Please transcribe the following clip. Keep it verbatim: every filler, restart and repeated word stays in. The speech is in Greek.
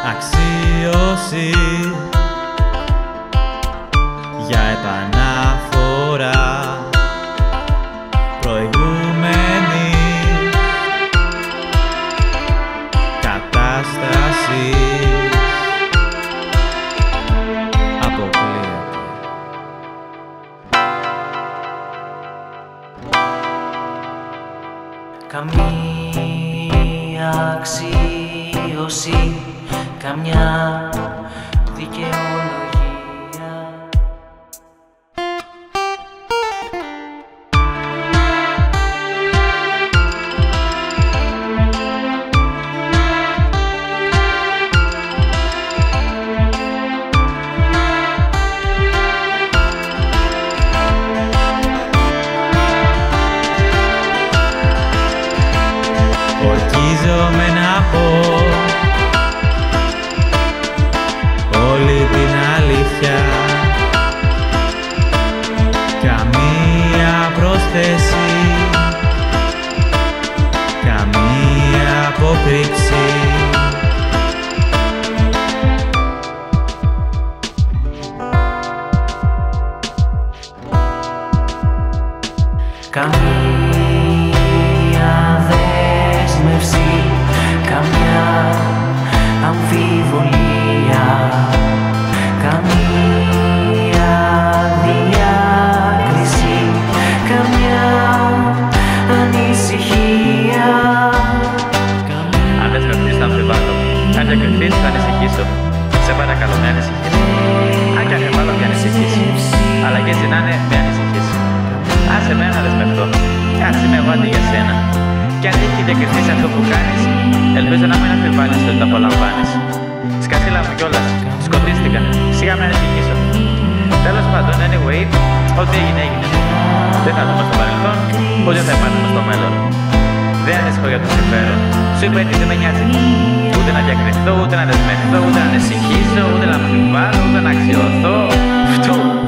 αξίωση για επαναφορά προηγούμενη κατάσταση αποκλείεται. Καμία αξίωση, καμιά δικαιολογία. Ορκίζομαι να πω όλη την αλήθεια, καμία πρόσθεση, καμία αποκρύψη. Καμία δέσμευση, καμιά αμφιβολία, καμία διάκριση, καμιά ανησυχία. Αν δεν σκεφτείς θα αμφιβάλλω, αν διακριθείς θα ανησυχήσω. Σε παρακαλώ με ανησυχείς, αν και αμφιβάλλω μη ανησυχείς, αλλά και έτσι να είναι με ανησυχείς. Άσε με να δεσμευτώ, κάτσε με εγώ αντί για σένα. Κι αν έχει διακριθεί σε αυτό που κάνεις, ελπίζω να μην αμφιβάλλεις ότι το απολαμβάνεις. Σκασίλα μου κιόλας, σκοτίστηκα, σιγά με ανησυχήσω. Τέλος πάντων, anyway, ό,τι έγινε έγινε. Δεν θα δούμε στο παρελθόν, ούτε θα υπάρχουμε στο μέλλον. Δεν ανησυχώ για το συμφέρον. Σου είπα ότι δεν με νοιάζει. Ούτε να διακριθώ, ούτε να δεσμευτώ, ούτε να ανησυχήσω, ούτε να αμφιβάλλω, ούτε να αξιωθώ. Φτού.